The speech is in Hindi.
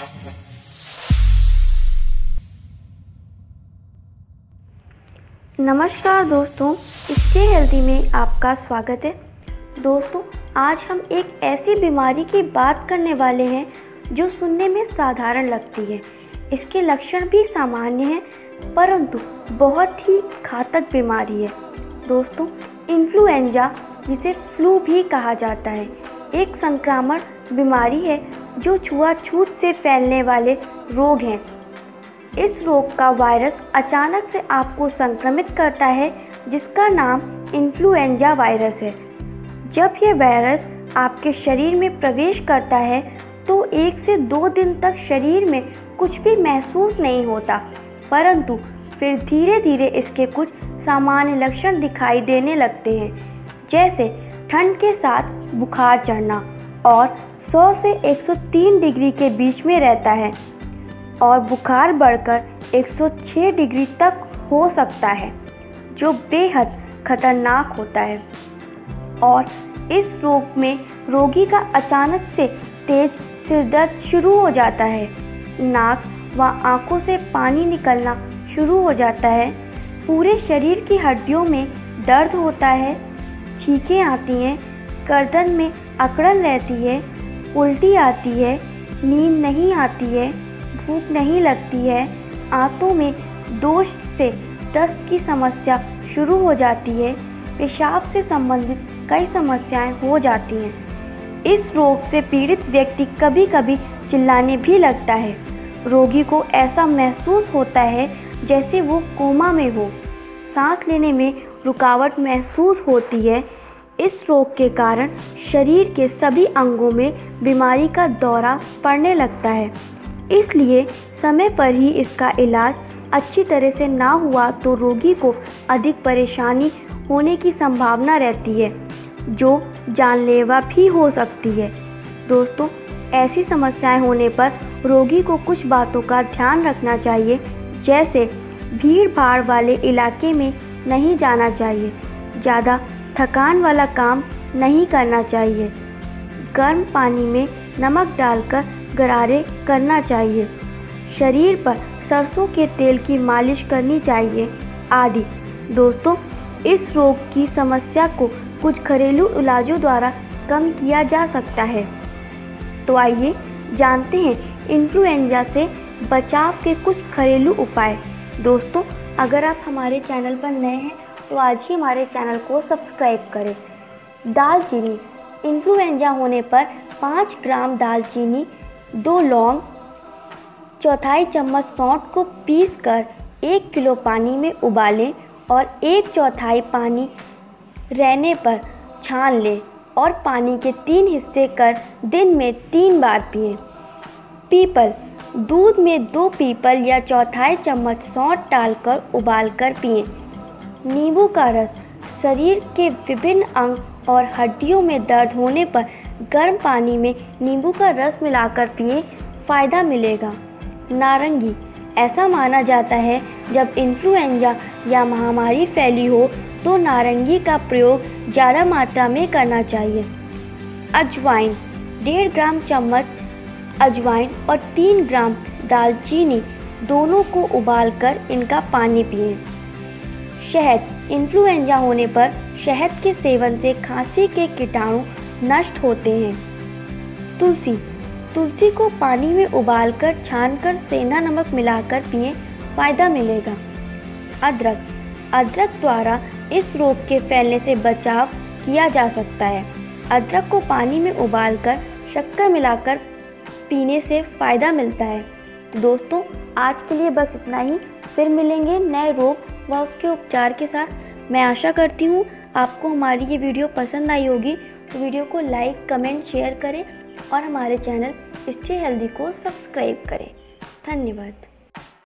नमस्कार दोस्तों, स्टे हेल्दी में आपका स्वागत है। दोस्तों, आज हम एक ऐसी बीमारी की बात करने वाले हैं जो सुनने में साधारण लगती है। इसके लक्षण भी सामान्य हैं, परंतु बहुत ही घातक बीमारी है। दोस्तों, इन्फ्लुएंजा, जिसे फ्लू भी कहा जाता है, एक संक्रामक बीमारी है जो छुआछूत से फैलने वाले रोग हैं। इस रोग का वायरस अचानक से आपको संक्रमित करता है, जिसका नाम इन्फ्लुएंजा वायरस है। जब यह वायरस आपके शरीर में प्रवेश करता है तो 1 से 2 दिन तक शरीर में कुछ भी महसूस नहीं होता, परंतु फिर धीरे धीरे इसके कुछ सामान्य लक्षण दिखाई देने लगते हैं, जैसे ठंड के साथ बुखार चढ़ना और 100 से 103 डिग्री के बीच में रहता है और बुखार बढ़कर 106 डिग्री तक हो सकता है, जो बेहद खतरनाक होता है। और इस रोग में रोगी का अचानक से तेज सिरदर्द शुरू हो जाता है, नाक व आंखों से पानी निकलना शुरू हो जाता है, पूरे शरीर की हड्डियों में दर्द होता है, छींकें आती हैं, गर्दन में अकड़न रहती है, उल्टी आती है, नींद नहीं आती है, भूख नहीं लगती है, आंतों में दोष से दस्त की समस्या शुरू हो जाती है, पेशाब से संबंधित कई समस्याएं हो जाती हैं। इस रोग से पीड़ित व्यक्ति कभी कभी चिल्लाने भी लगता है। रोगी को ऐसा महसूस होता है जैसे वो कोमा में हो, सांस लेने में रुकावट महसूस होती है। इस रोग के कारण शरीर के सभी अंगों में बीमारी का दौरा पड़ने लगता है, इसलिए समय पर ही इसका इलाज अच्छी तरह से ना हुआ तो रोगी को अधिक परेशानी होने की संभावना रहती है, जो जानलेवा भी हो सकती है। दोस्तों, ऐसी समस्याएं होने पर रोगी को कुछ बातों का ध्यान रखना चाहिए, जैसे भीड़ भाड़ वाले इलाके में नहीं जाना चाहिए, ज़्यादा थकान वाला काम नहीं करना चाहिए, गर्म पानी में नमक डालकर गरारे करना चाहिए, शरीर पर सरसों के तेल की मालिश करनी चाहिए आदि। दोस्तों, इस रोग की समस्या को कुछ घरेलू इलाजों द्वारा कम किया जा सकता है। तो आइए जानते हैं इन्फ्लुएंजा से बचाव के कुछ घरेलू उपाय। दोस्तों, अगर आप हमारे चैनल पर नए हैं तो आज ही हमारे चैनल को सब्सक्राइब करें। दालचीनी, इन्फ्लुएंजा होने पर 5 ग्राम दालचीनी, 2 लौंग, 1/4 चम्मच सौंठ को पीसकर 1 किलो पानी में उबालें और 1/4 पानी रहने पर छान लें और पानी के 3 हिस्से कर दिन में 3 बार पिएं। पीपल, दूध में 2 पीपल या 1/4 चम्मच सौंठ डालकर उबालकर पिएं। नींबू का रस, शरीर के विभिन्न अंग और हड्डियों में दर्द होने पर गर्म पानी में नींबू का रस मिलाकर पिएं, फ़ायदा मिलेगा। नारंगी, ऐसा माना जाता है जब इन्फ्लुएंजा या महामारी फैली हो तो नारंगी का प्रयोग ज़्यादा मात्रा में करना चाहिए। अजवाइन, 1.5 ग्राम चम्मच अजवाइन और 3 ग्राम दालचीनी, दोनों को उबालकर इनका पानी पिएं। शहद, इन्फ्लुएंजा होने पर शहद के सेवन से खांसी के कीटाणु नष्ट होते हैं। तुलसी, तुलसी को पानी में उबालकर छानकर सेंधा नमक मिलाकर पिएं, फ़ायदा मिलेगा। अदरक, अदरक द्वारा इस रोग के फैलने से बचाव किया जा सकता है। अदरक को पानी में उबालकर शक्कर मिलाकर पीने से फ़ायदा मिलता है। तो दोस्तों, आज के लिए बस इतना ही। फिर मिलेंगे नए रोग व उसके उपचार के साथ। मैं आशा करती हूँ आपको हमारी ये वीडियो पसंद आई होगी, तो वीडियो को लाइक, कमेंट, शेयर करें और हमारे चैनल स्टे हेल्दी को सब्सक्राइब करें। धन्यवाद।